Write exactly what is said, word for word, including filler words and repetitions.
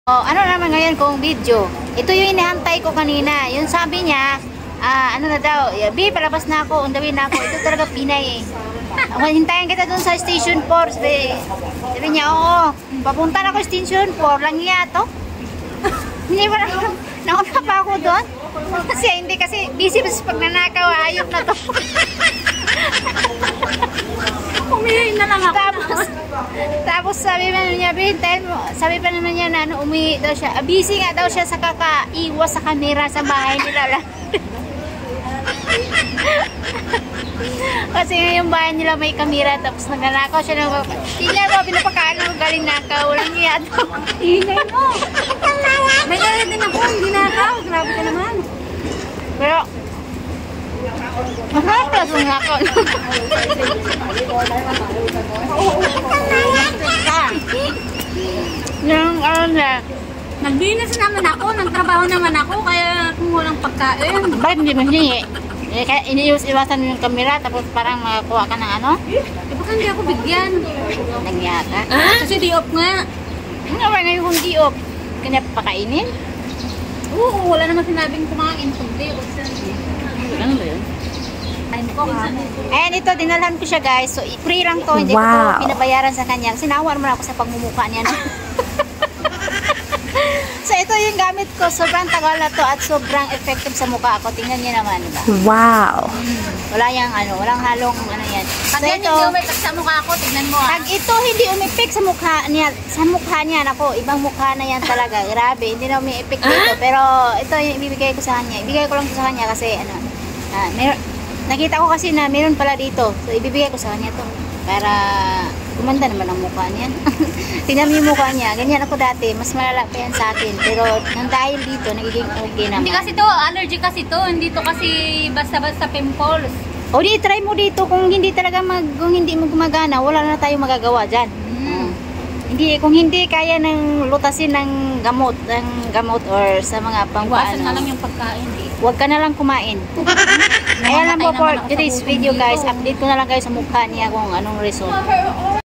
Oh, ano naman ngayon kung video? Ito yung inihantay ko kanina. Yung sabi niya, ah, ano na daw, B, palabas na ako, undawin na ako. Ito talaga Pinay eh. Hintayin kita dun sa Station four. Sabi, sabi niya, oo, papunta na ako Station four. Lang niya to. Hindi ba na, nauna pa ako doon? Kasi hindi kasi busy pa sa pagnanakaw. Ayok na to. Umihi na lang ako. Tapos, tapos sabi pa niya, hintayin mo. Sabi pa naman niya na ano, umihi daw siya. Ah, busy nga daw siya sa kakaiwas sa kamera sa bahay nila. Kasi nga yung bahay nila may kamera. Tapos nagnanakaw siya ng tingnan mo, pinapakaan mo galing nakaw. Walang iya daw. Ingay mo. May galit din ako, hindi nakaw. Grabe ka naman. Pero, masarap pala sa nakaw. Yung ano na, Naglinis naman ako, nagtrabaho naman ako, kaya kung walang pagkain. bakit hindi mo hiningi? Eh, kaya iniiwas-iwasan mo yung kamera, tapos parang makakuha ka ng ano? Eh, baka hindi ako bigyan. Nangyata. Ah? Kasi di off nga. Ano ba ngayon kung di off? Kanya pakainin? Oo, wala naman sinabing kumain. Kung di off. Ano ba yun? Time ko ha. Ayan, ito, dinalhan ko siya guys. So, free lang to. Hindi Wow. ko to pinabayaran sa kanya. Sinawar mo na ako sa pagmumukha niya. No? So, ito yung gamit ko. Sobrang tagal na to at sobrang effective sa mukha ako. Tingnan niyo naman, diba? Wow. Wala yang ano, walang halong ano yan. Pag So, yan ito, hindi umipik sa mukha ko, tignan mo ha. pag ito hindi umipik sa mukha niya, sa mukha niya, nako, ibang mukha na yan talaga. Grabe, hindi na umipik dito. Pero ito yung ibibigay ko sa kanya. Ibigay ko lang sa kanya kasi ano, ah, mer nakita ko kasi na meron pala dito. So, ibibigay ko sa kanya to. Para gumanda naman ang mukha niyan. Tingnan mo yung mukha niya. Ganyan ako dati. Mas malala pa yan sa akin. Pero nang dahil dito, nagiging okay naman. Hindi kasi to, allergy kasi to. Hindi to kasi basta-basta pimples. O di, try mo dito. Kung hindi talaga mag, kung hindi mo gumagana, wala na tayong magagawa dyan. Mm. Hindi, kung hindi kaya ng lutasin ng gamot, ng gamot or sa mga pang Iwasan paano, na lang yung pagkain eh. huwag ka na lang kumain. Kaya lang po for today's video guys, update ko na lang kayo sa mukha niya kung anong result.